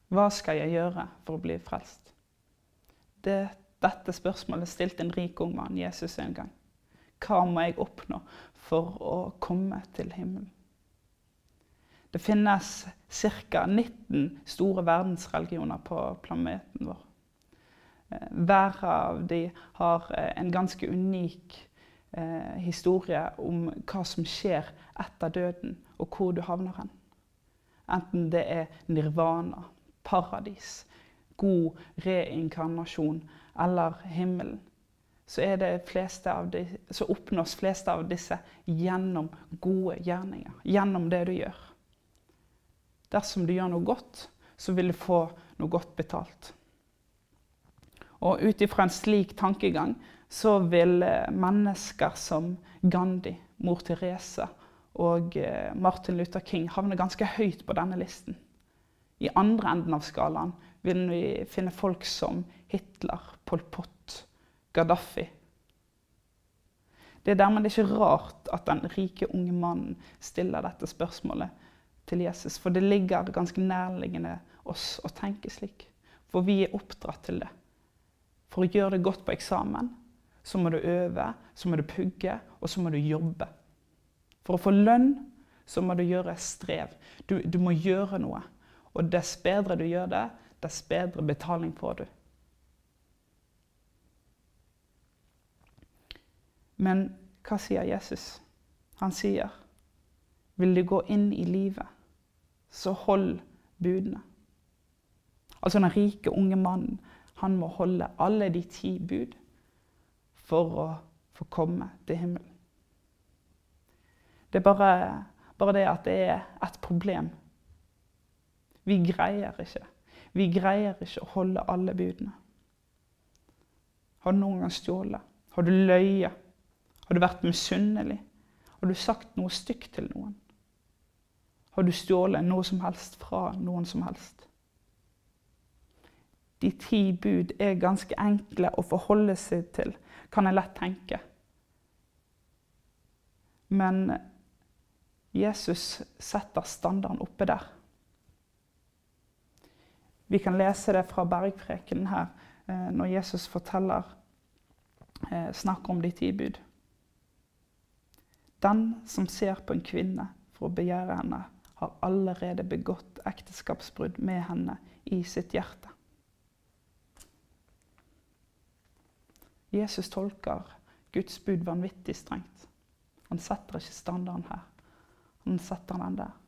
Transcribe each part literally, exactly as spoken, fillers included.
Hva skal jeg gjøre for å bli frelst? Det, dette spørsmålet stilte en rik ung mann Jesus en gang. Hva må jeg oppnå for å komme til himmelen? Det finnes ca. nitten store verdensreligioner på planeten vår. Hver av de har en ganske unik eh, historie om hva som skjer etter døden, og hvor du havner hen. Enten det er nirvana, paradis, god reinkarnasjon eller himmelen, så, er det fleste av de, så oppnås fleste av disse gjennom gode gjerninger, gjennom det du gjør. Dersom du gjør noe godt, så vil du få noe godt betalt. Og ut ifra en slik tankegang så vil mennesker som Gandhi, Mor Teresa og Martin Luther King havne ganske høyt på denne listen. I andre enden av skalaen vil vi finne folk som Hitler, Pol Pot, Gaddafi. Det er dermed ikke rart at den rike unge mannen stiller dette spørsmålet til Jesus, for det ligger ganske nærliggende oss å tenke slik. For vi er oppdratt til det. For å gjøre det godt på eksamen, så må du øve, så må du pugge, og så må du jobbe. For å få lønn, så må du gjøre strev. Du, du må gjøre noe. Og dess bedre du gjør det, dess bedre betaling får du. Men hva sier Jesus? Han sier, vil du gå inn i livet, så hold budene. Altså den rike unge mannen, han må holde alle de ti bud for å få komme til himmelen. Det er bare, bare det at det er et problem. Vi greier ikke. Vi greier ikke å holde alle budene. Har du noen gang stjålet? Har du løyet? Har du vært misunnelig? Har du sagt noe stygt til noen? Har du stjålet noe som helst fra noen som helst? De ti bud er ganske enkle å forholde seg til, kan jeg lett tenke. Men Jesus setter standarden oppe der. Vi kan lese det fra bergprekenen her, når Jesus forteller, snakker om de ti bud. Den som ser på en kvinne for å begjære henne, har allerede begått ekteskapsbrudd med henne i sitt hjerte. Jesus tolker Guds bud vanvittig strengt. Han setter ikke standarden her. Han setter den der.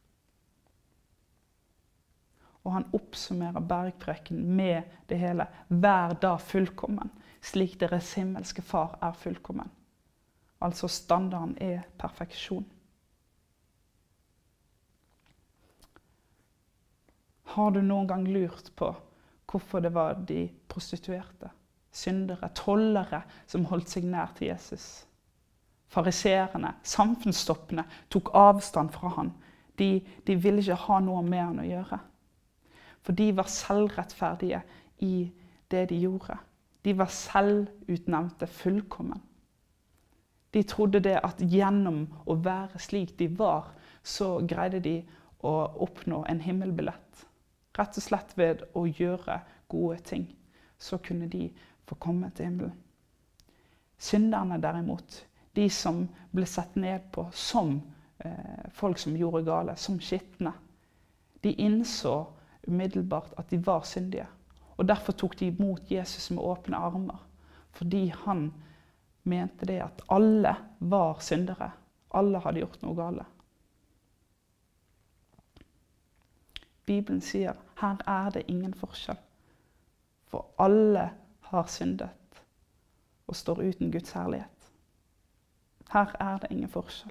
Og han oppsummerer bergpreken med det hele. Vær da fullkommen, slik deres himmelske far er fullkommen. Altså standarden er perfeksjon. Har du noen gang lurt på hvorfor det var de prostituerte, syndere, tollere som holdt seg nær til Jesus? Fariserene, samfunnstoppene, tok avstand fra han. De, de ville ikke ha noe med han å gjøre. For de var selvrettferdige i det de gjorde. De var selvutnevnte fullkommen. De trodde det at gjennom å være slik de var, så greide de å oppnå en himmelbillett. Rett og slett ved å gjøre gode ting, så kunne de få komme til himmelen. Synderne derimot, de som ble sett ned på som eh, folk som gjorde gale, som skittne, de innså umiddelbart at de var syndige. Og derfor tok de imot Jesus med åpne armer, fordi han mente det at alle var syndere. Alle hadde gjort noe gale. Bibelen sier, her er det ingen forskjell. For alle har syndet og står uten Guds herlighet. Her er det ingen forskjell.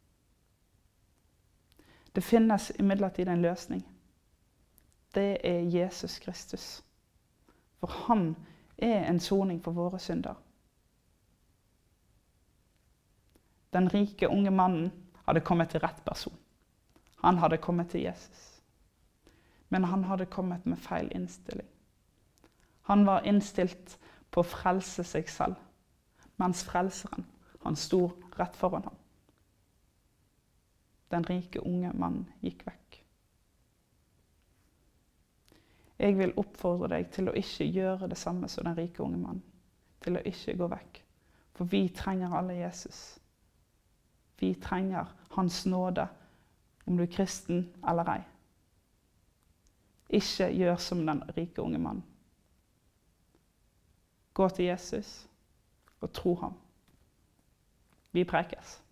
Det finnes imidlertid en løsning. Det er Jesus Kristus. For han er en soning for våre synder. Den rike unge mannen hadde kommet til rett person. Han hadde kommet til Jesus. Men han hadde kommet med feil innstilling. Han var innstilt på å frelse seg selv, mens frelseren, han sto rett foran ham. Den rike unge mannen gikk vekk. Jeg vil oppfordre deg til å ikke gjøre det samme som den rike unge mannen. Til å ikke gå vekk. For vi trenger alle Jesus. Vi trenger hans nåde, om du er kristen eller ei. Ikke gjør som den rike unge mannen. Gå til Jesus og tro ham. Vi prekes.